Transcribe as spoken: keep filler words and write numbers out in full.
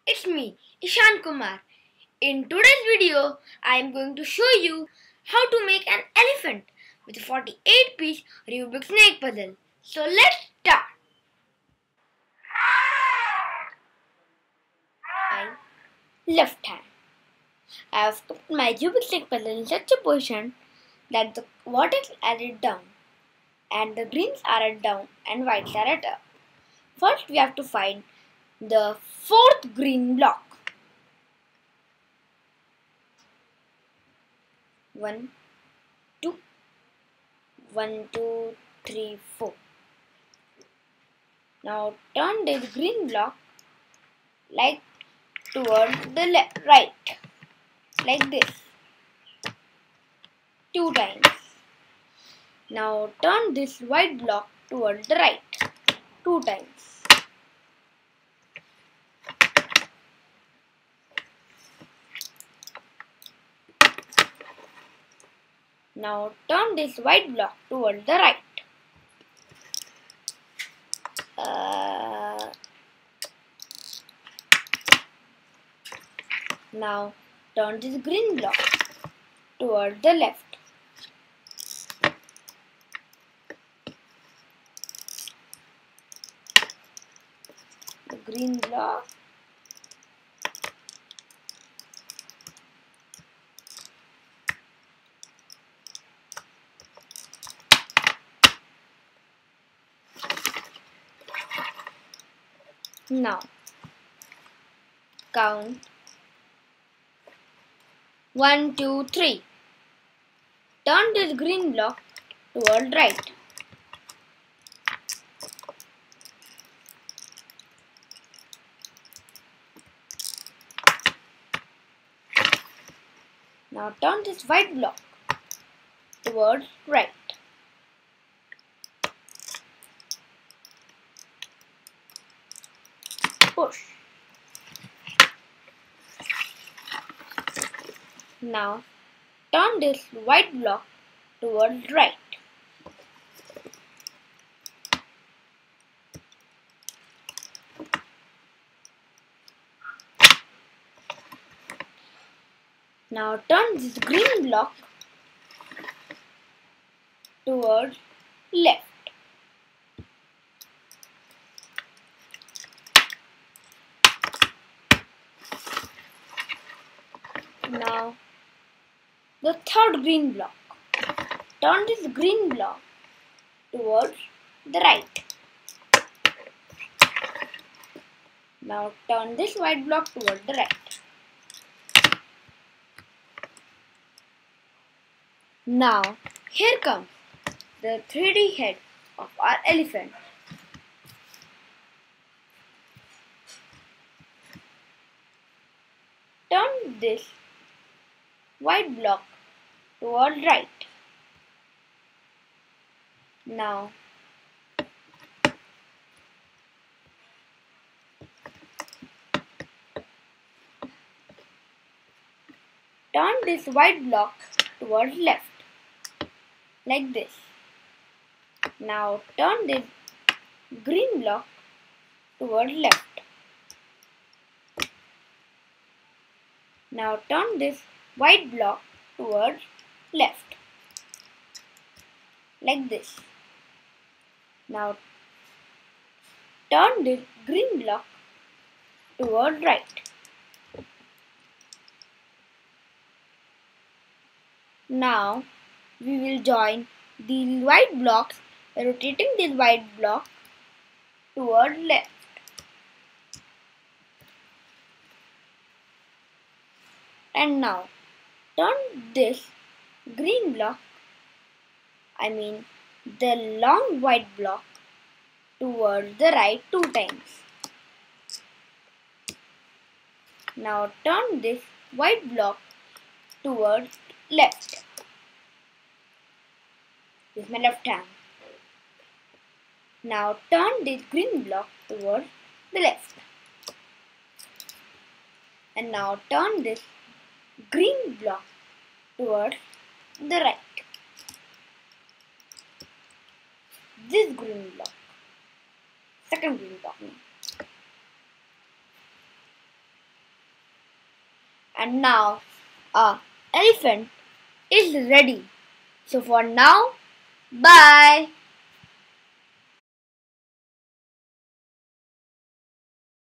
It's me, Ishaan Kumar. In today's video, I am going to show you how to make an elephant with a forty-eight piece Rubik snake puzzle. So let's start. My left hand. I have kept my Rubik snake puzzle in such a position that the vertex are at down and the greens are at down and whites are at up. First, we have to find the fourth green block. One, two, one, two, three, four. Now turn this green block like towards the left, right, like this, two times. Now turn this white block towards the right, two times. Now turn this white block towards the right. Uh, now turn this green block towards the left. The green block. Now count one, two, three. Turn this green block toward right. Now turn this white block towards right. Push. Now turn this white block towards right. Now turn this green block towards left. Now the third green block. Turn this green block towards the right. Now turn this white block towards the right. Now here comes the three D head of our elephant. Turn this white block toward right. Now turn this white block towards left, like this. Now turn this green block towards left. Now turn this white block towards left, like this. Now turn this green block towards right. Now we will join these white blocks by rotating this white block towards left. And now turn this green block, I mean the long white block, towards the right two times. Now turn this white block towards left. This is my left hand. Now turn this green block towards the left. And now turn this green block towards the right. This green block. Second green block now. and now a elephant is ready. So for now, bye.